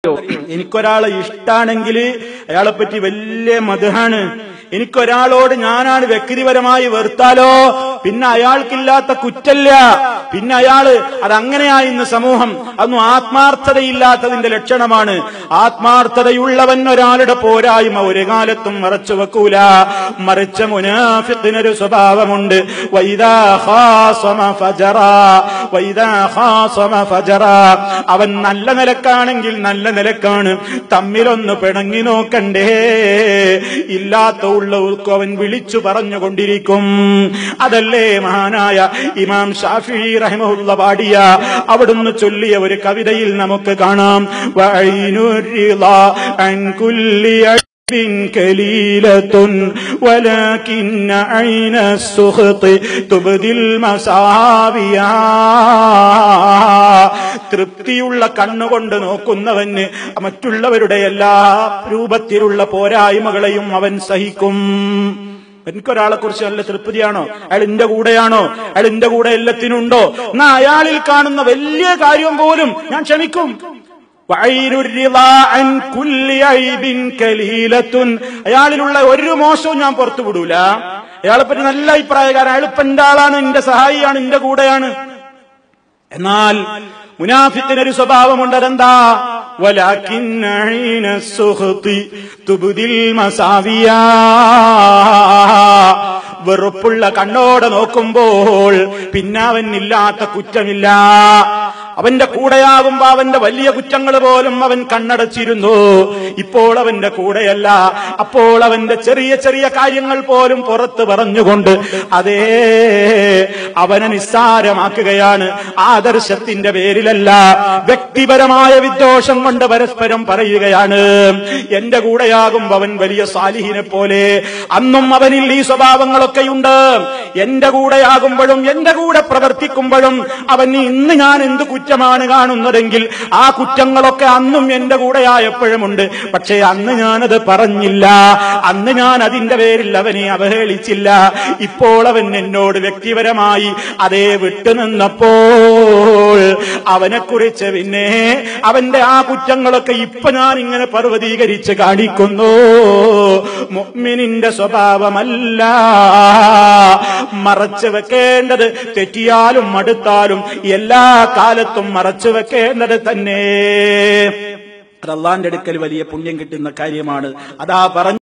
എനിക്കൊരാളെ ഇഷ്ടാണെങ്കിൽ അയാളെ പറ്റി വലിയ മദ്ഹാണ്. എനിക്കൊരാളോട് ഞാനാണ് വ്യക്തിപരമായി വെറുത്താലോ പിന്നെ അയാൾക്കില്ലാത്ത കുറ്റല്ല, പിന്നെ അയാള് അതങ്ങനെയായി ഇന്ന് സമൂഹം അതൊന്നും ആത്മാർത്ഥതയില്ലാത്തതിന്റെ ലക്ഷണമാണ്. ആത്മാർത്ഥതയുള്ളവൻ ഒരാളുടെ പോരായ്മ ഒരു കാലത്തും മറച്ചു വെക്കൂല. മറിച്ച മുനാഫിഖിനൊരു സ്വഭാവമുണ്ട്, വൈദാ ഖാസമ ഫജറാ, വൈദാ ഖാസമ ഫജറാ. അവൻ നല്ല നിലക്കാണെങ്കിൽ നല്ല നിലക്കാണ്, തമ്മിലൊന്ന് പിണങ്ങി നോക്കണ്ടേ, ഇല്ലാത്ത ഉള്ളവർക്ക് അവൻ വിളിച്ചു പറഞ്ഞുകൊണ്ടിരിക്കും. അതല്ലേ മഹാനായ ഇമാം ഷാഫിഈ റഹിമഹുല്ലാഹ് പാടിയ അവിടുന്ന് ചൊല്ലിയ ഒരു കവിതയിൽ നമുക്ക് കാണാം, വഅയ്നുർരിളാ അൻ കുല്ലി കലീലത്തുൻ വലകിന്ന ഐന സുഖ്തി തുബ്ദിൽ മസാവിയാ. തൃപ്തിയുള്ള കണ്ണുകൊണ്ട് നോക്കുന്നവന് മറ്റുള്ളവരുടെ എല്ലാ രൂപത്തിലുള്ള പോരായ്മകളെയും അവൻ സഹിക്കും. എനിക്കൊരാളെ കുറിച്ച് നല്ല തൃപ്തിയാണോ, അയാൾ എന്റെ കൂടെയാണോ, അയാൾ എന്റെ കൂടെ എല്ലാത്തിനുണ്ടോ, എന്നാ അയാളിൽ കാണുന്ന വലിയ കാര്യം പോലും ഞാൻ ക്ഷമിക്കും. അയാളിലുള്ള ഒരു മോശവും ഞാൻ പുറത്തു വിടൂല. അയാളെ പറ്റി നല്ല അഭിപ്രായക്കാരൻ, അയാൾ ഇപ്പൊ എന്റെ ആളാണ്, എന്റെ സഹായിയാണ്, എന്റെ കൂടെയാണ്. എന്നാൽ മുനാഫിഖിനൊരു സ്വഭാവമുണ്ട്, അതെന്താ? വലാകിന്ന ഐന സുഖ്തി തുബ്ദിൽ മസാവിയാ. വെറുപ്പുള്ള കണ്ണോടെ നോക്കുമ്പോൾ പിന്നെ അവനില്ലാത്ത കുറ്റമില്ല. അവന്റെ കൂടെയാകുമ്പോ അവന്റെ വലിയ കുറ്റങ്ങൾ പോലും അവൻ കണ്ണടച്ചിരുന്നു. ഇപ്പോൾ അവന്റെ കൂടെയല്ല, അപ്പോൾ അവന്റെ ചെറിയ ചെറിയ കാര്യങ്ങൾ പോലും പുറത്ത് പറഞ്ഞുകൊണ്ട് അതേ അവനെ നിസ്സാരമാക്കുകയാണ്. ആദർശത്തിന്റെ പേരിലല്ല, വ്യക്തിപരമായ വിദ്വേഷം കൊണ്ട് പരസ്പരം പറയുകയാണ്. എന്റെ കൂടെയാകുമ്പോ അവൻ വലിയ സാലിഹിനെ പോലെ, അന്നും അവനിൽ ഈ സ്വഭാവങ്ങളൊക്കെയുണ്ട്. എന്റെ കൂടെയാകുമ്പോഴും എന്റെ കൂടെ പ്രവർത്തിക്കുമ്പോഴും അവൻ ഇന്ന് ഞാൻ എന്ത് കുറ്റമാണ് കാണുന്നതെങ്കിൽ ആ കുറ്റങ്ങളൊക്കെ അന്നും എന്റെ കൂടെയായപ്പോഴുമുണ്ട്. പക്ഷേ അന്ന് ഞാനത് പറഞ്ഞില്ല, അന്ന് ഞാൻ അതിന്റെ പേരിൽ അവനെ അവഹേളിച്ചില്ല. ഇപ്പോൾ അവൻ എന്നോട് വ്യക്തിപരമായി അതേ വിട്ടുനിന്നപ്പോൾ അവനെക്കുറിച്ച് പിന്നെ അവന്റെ ആ കുറ്റങ്ങളൊക്കെ ഇപ്പൊ ഞാൻ ഇങ്ങനെ പർവ്വതീകരിച്ച് കാണിക്കുന്നു. മുഅ്മിനിന്റെ സ്വഭാവമല്ല. മറച്ചു വെക്കേണ്ടത് തെറ്റിയാലും മടുത്താലും എല്ലാ കാലത്തും മറച്ചു വെക്കേണ്ടത് തന്നെ. അത് അല്ലാഹുവിന്റെ അടുക്കൽ വലിയ പുണ്യം കിട്ടുന്ന കാര്യമാണ്. അതാ പറഞ്ഞു.